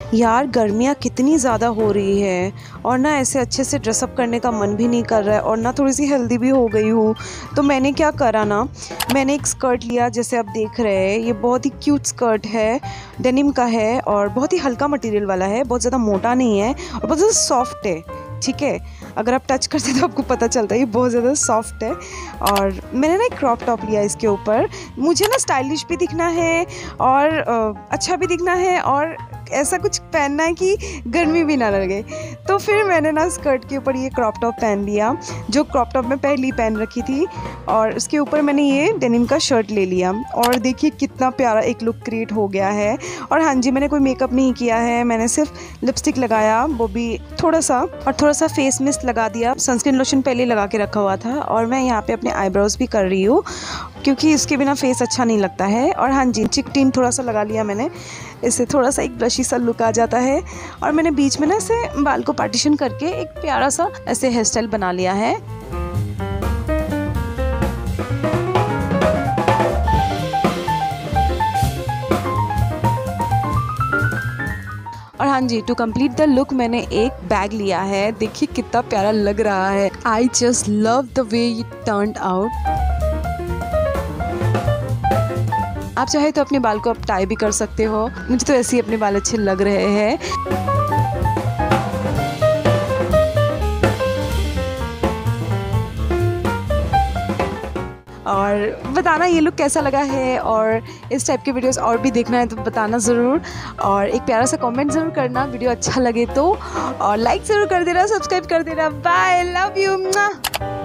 यार गर्मियाँ कितनी ज़्यादा हो रही है और ना ऐसे अच्छे से ड्रेसअप करने का मन भी नहीं कर रहा है और ना थोड़ी सी हेल्दी भी हो गई हूँ। तो मैंने क्या करा ना, मैंने एक स्कर्ट लिया जैसे आप देख रहे हैं। ये बहुत ही क्यूट स्कर्ट है, डेनिम का है और बहुत ही हल्का मटेरियल वाला है, बहुत ज़्यादा मोटा नहीं है और बहुत ज़्यादा सॉफ्ट है। ठीक है, अगर आप टच करते तो आपको पता चलता है ये बहुत ज़्यादा सॉफ्ट है। और मैंने ना एक क्रॉप टॉप लिया इसके ऊपर। मुझे ना स्टाइलिश भी दिखना है और अच्छा भी दिखना है और ऐसा कुछ पहनना है कि गर्मी भी ना लगे। तो फिर मैंने ना स्कर्ट के ऊपर ये क्रॉप टॉप पहन लिया, जो क्रॉप टॉप मैं पहली पहन रखी थी, और उसके ऊपर मैंने ये डेनिम का शर्ट ले लिया। और देखिए कितना प्यारा एक लुक क्रिएट हो गया है। और हाँ जी, मैंने कोई मेकअप नहीं किया है, मैंने सिर्फ लिपस्टिक लगाया, वो भी थोड़ा सा, और थोड़ा सा फेस मिस्ट लगा दिया। सनस्क्रीन लोशन पहले लगा के रखा हुआ था। और मैं यहाँ पे अपने आईब्रोज भी कर रही हूँ क्योंकि इसके बिना फेस अच्छा नहीं लगता है। और हाँ जी, चिक टिन थोड़ा सा लगा लिया मैंने, इससे थोड़ा सा एक ब्रशी सा लुक आ जाता है। और मैंने बीच में ना ऐसे बाल को पार्टीशन करके एक प्यारा सा ऐसे हेयर स्टाइल बना लिया है। और हाँ जी, टू कंप्लीट द लुक मैंने एक बैग लिया है। देखिए कितना प्यारा लग रहा है। I just love the way it turned out. आप चाहे तो अपने बाल को आप टाई भी कर सकते हो, मुझे तो ऐसे ही अपने बाल अच्छे लग रहे हैं। और बताना ये लुक कैसा लगा है, और इस टाइप के वीडियोस और भी देखना है तो बताना ज़रूर। और एक प्यारा सा कमेंट ज़रूर करना वीडियो अच्छा लगे तो, और लाइक ज़रूर कर देना, सब्सक्राइब कर देना। Bye, love you.